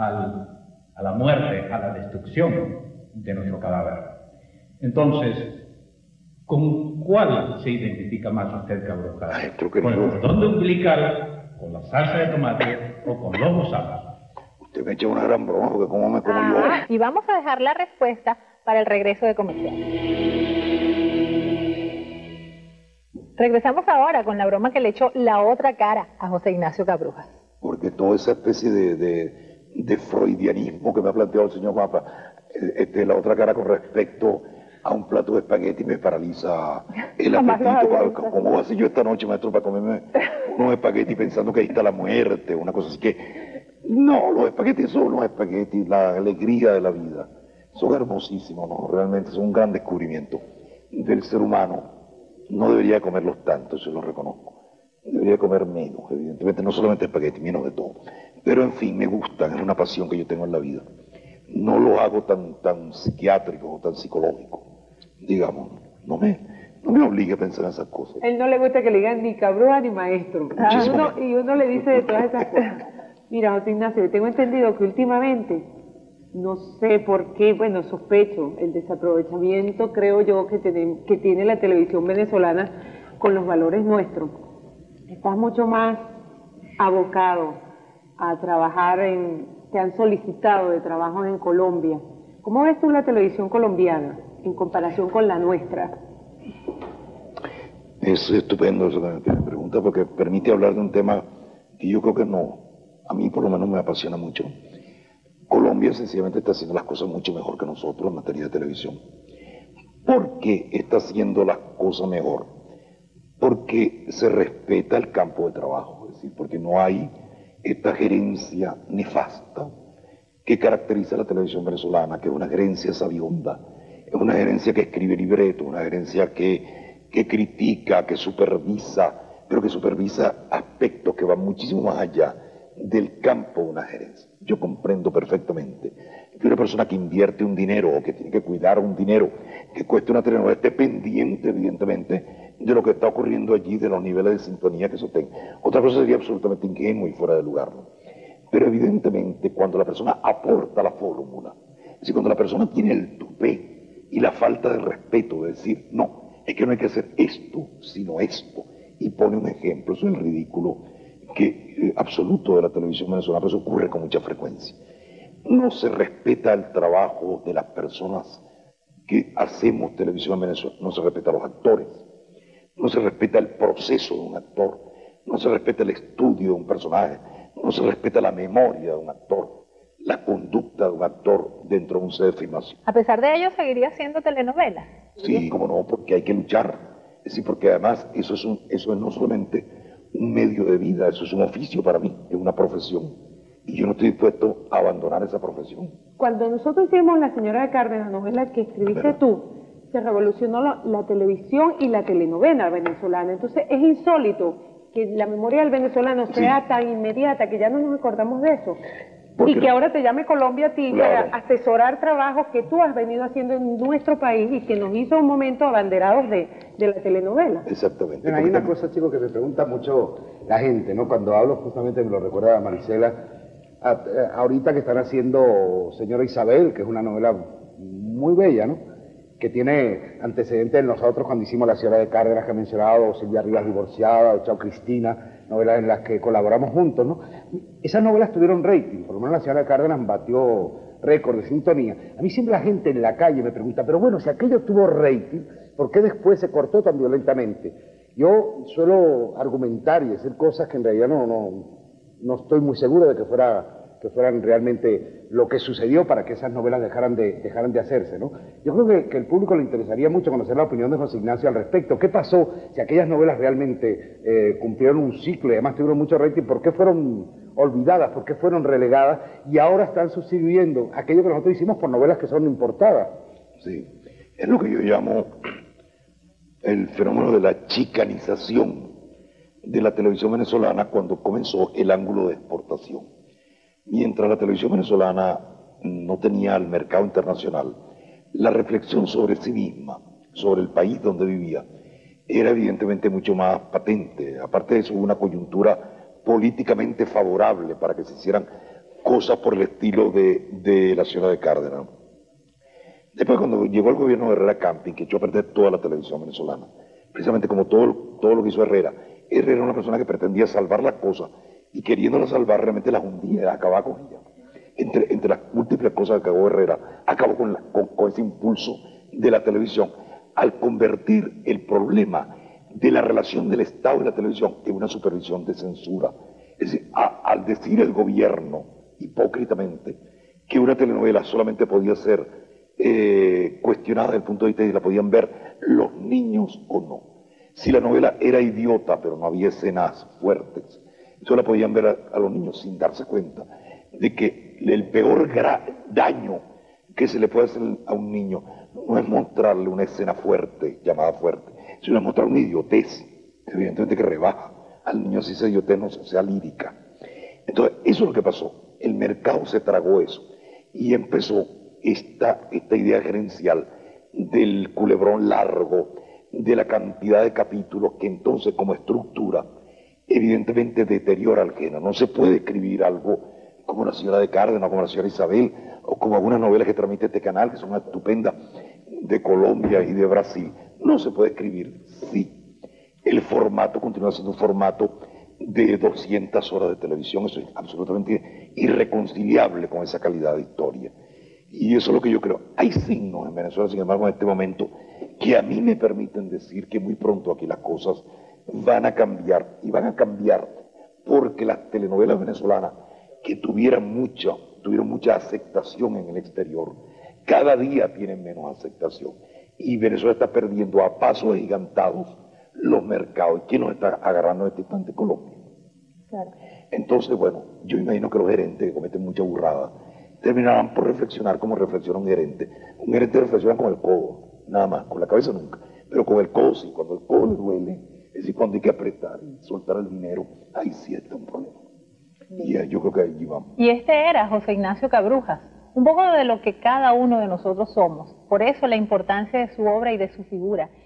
A: a la muerte, a la destrucción de nuestro cadáver. Entonces, ¿con cuál se identifica más usted, Cabrujas? ¿Con el cordón umbilical, con la salsa de tomate o con los gusanos?
B: Usted me echa una gran broma porque como me como yo.
D: Y vamos a dejar la respuesta para el regreso de comercial. Regresamos ahora con la broma que le echó la otra cara a José Ignacio Cabrujas.
B: Porque toda esa especie de freudianismo que me ha planteado el señor Mapa, la otra cara con respecto a un plato de espagueti me paraliza el apetito. ¿Cómo hace yo esta noche, maestro, para comerme unos espagueti pensando que ahí está la muerte, una cosa así que... No, los espaguetis son unos espaguetis, la alegría de la vida. Son hermosísimos, ¿no? Realmente son un gran descubrimiento del ser humano. No debería comerlos tanto, se lo reconozco. Debería comer menos, evidentemente, no solamente espagueti, menos de todo. Pero en fin, me gustan, es una pasión que yo tengo en la vida. No lo hago tan psiquiátrico o tan psicológico. Digamos, no me obligue a pensar en esas cosas.
C: Él no le gusta que le digan ni Cabruja ni maestro. Y uno le dice de todas esas cosas. Mira, José Ignacio, tengo entendido que últimamente, no sé por qué, bueno, sospecho el desaprovechamiento, creo yo, que tiene la televisión venezolana con los valores nuestros. Estás mucho más abocado a trabajar te han solicitado de trabajos en Colombia. ¿Cómo ves tú la televisión colombiana en comparación con la nuestra?
B: Es estupendo eso que me pregunta, porque permite hablar de un tema que yo creo que no, a mí por lo menos me apasiona mucho. Colombia sencillamente está haciendo las cosas mucho mejor que nosotros en materia de televisión. ¿Por qué está haciendo las cosas mejor? Porque se respeta el campo de trabajo, es decir, porque no hay esta gerencia nefasta que caracteriza a la televisión venezolana, que es una gerencia sabionda, es una gerencia que escribe libretos, una gerencia que critica, que supervisa, pero que supervisa aspectos que van muchísimo más allá del campo de una gerencia. Yo comprendo perfectamente que una persona que invierte un dinero o que tiene que cuidar un dinero que cueste una telenovela esté pendiente, evidentemente, de lo que está ocurriendo allí, de los niveles de sintonía que eso tenga. Otra cosa sería absolutamente ingenuo y fuera de lugar, ¿no? Pero evidentemente cuando la persona aporta la fórmula, es decir, cuando la persona tiene el tupé y la falta de respeto de decir, no, es que no hay que hacer esto, sino esto, y pone un ejemplo, eso es el ridículo absoluto de la televisión venezolana, pero eso ocurre con mucha frecuencia. No se respeta el trabajo de las personas que hacemos televisión en Venezuela, no se respeta a los actores, no se respeta el proceso de un actor, no se respeta el estudio de un personaje, no se respeta la memoria de un actor, la conducta de un actor dentro de un set de filmación.
D: A pesar de ello, seguiría haciendo telenovelas.
B: Sí, como no, porque hay que luchar. Es decir, porque además eso es no solamente un medio de vida, eso es un oficio para mí, es una profesión. Y yo no estoy dispuesto a abandonar esa profesión.
C: Cuando nosotros hicimos La Señora de Cárdenas, novela que escribiste tú, se revolucionó la televisión y la telenovela venezolana. Entonces es insólito que la memoria del venezolano sea tan inmediata que ya no nos acordamos de eso. Y que ahora te llame Colombia a ti para asesorar trabajos que tú has venido haciendo en nuestro país y que nos hizo un momento abanderados de la telenovela.
B: Exactamente.
E: Bueno, hay una cosa, chicos, que me pregunta mucho la gente, ¿no? Cuando hablo, justamente me lo recuerda a Marisela, ahorita que están haciendo Señora Isabel, que es una novela muy bella, ¿no? Que tiene antecedentes en nosotros cuando hicimos La Señora de Cárdenas, que he mencionado, Silvia Rivas divorciada, o Chao Cristina, novelas en las que colaboramos juntos, ¿no? Esas novelas tuvieron rating, por lo menos La Señora de Cárdenas batió récord de sintonía. A mí siempre la gente en la calle me pregunta, pero bueno, si aquello tuvo rating, ¿por qué después se cortó tan violentamente? Yo suelo argumentar y decir cosas que en realidad no estoy muy seguro de que fueran realmente lo que sucedió para que esas novelas dejaran de hacerse, ¿no? Yo creo que al público le interesaría mucho conocer la opinión de José Ignacio al respecto. ¿Qué pasó si aquellas novelas realmente cumplieron un ciclo y además tuvieron mucho rating? ¿Por qué fueron olvidadas? ¿Por qué fueron relegadas? Y ahora están sustituyendo aquello que nosotros hicimos por novelas que son importadas.
B: Sí, es lo que yo llamo el fenómeno de la chicanización de la televisión venezolana cuando comenzó el ángulo de exportación. Mientras la televisión venezolana no tenía el mercado internacional, la reflexión sobre sí misma, sobre el país donde vivía, era evidentemente mucho más patente. Aparte de eso, hubo una coyuntura políticamente favorable para que se hicieran cosas por el estilo de La Señora de Cárdenas. Después, cuando llegó el gobierno de Herrera Camping, que echó a perder toda la televisión venezolana, precisamente como todo lo que hizo Herrera era una persona que pretendía salvar las cosas, y queriéndola salvar realmente las hundía, acababa con ella. Entre las múltiples cosas que acabó Herrera, acabó con ese impulso de la televisión, al convertir el problema de la relación del Estado y la televisión en una supervisión de censura. Es decir, al decir el gobierno, hipócritamente, que una telenovela solamente podía ser cuestionada desde el punto de vista de si la podían ver los niños o no. Si la novela era idiota, pero no había escenas fuertes, eso la podían ver a los niños sin darse cuenta de que el peor daño que se le puede hacer a un niño no es mostrarle una escena fuerte, llamada fuerte, sino es mostrar una idiotez, evidentemente que rebaja al niño si esa idiotez no sea lírica. Entonces, eso es lo que pasó. El mercado se tragó eso y empezó esta idea gerencial del culebrón largo, de la cantidad de capítulos que entonces como estructura evidentemente deteriora al género. No se puede escribir algo como La Señora de Cárdenas, como La Señora Isabel, o como algunas novelas que transmite este canal, que son estupendas, de Colombia y de Brasil. No se puede escribir, sí. El formato continúa siendo un formato de 200 horas de televisión, eso es absolutamente irreconciliable con esa calidad de historia. Y eso es lo que yo creo. Hay signos en Venezuela, sin embargo, en este momento, que a mí me permiten decir que muy pronto aquí las cosas van a cambiar, y van a cambiar porque las telenovelas venezolanas, que tuvieron mucha aceptación en el exterior, cada día tienen menos aceptación. Y Venezuela está perdiendo a pasos agigantados los mercados. ¿Quién nos está agarrando en este instante? Colombia.
D: Claro.
B: Entonces, bueno, yo imagino que los gerentes que cometen mucha burrada terminarán por reflexionar como reflexiona un gerente. Un gerente reflexiona con el codo, nada más, con la cabeza nunca. Pero con el codo sí, cuando el codo le duele, es decir, cuando hay que apretar y soltar el dinero, ahí sí está un problema. Y yo creo que allí vamos.
D: Y este era José Ignacio Cabrujas, un poco de lo que cada uno de nosotros somos. Por eso la importancia de su obra y de su figura.